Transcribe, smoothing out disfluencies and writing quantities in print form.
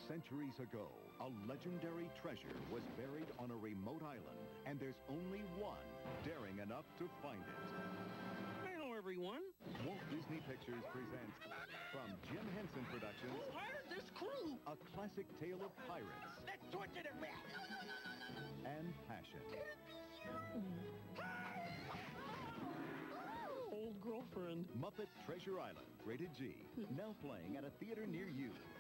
Centuries ago, a legendary treasure was buried on a remote island, and there's only one daring enough to find it. Hello, everyone. Walt Disney Pictures presents, from Jim Henson Productions, Who hired this crew? a classic tale of pirates Let's torture the rat. and passion. Old girlfriend. Muppet Treasure Island, rated G. Now playing at a theater near you.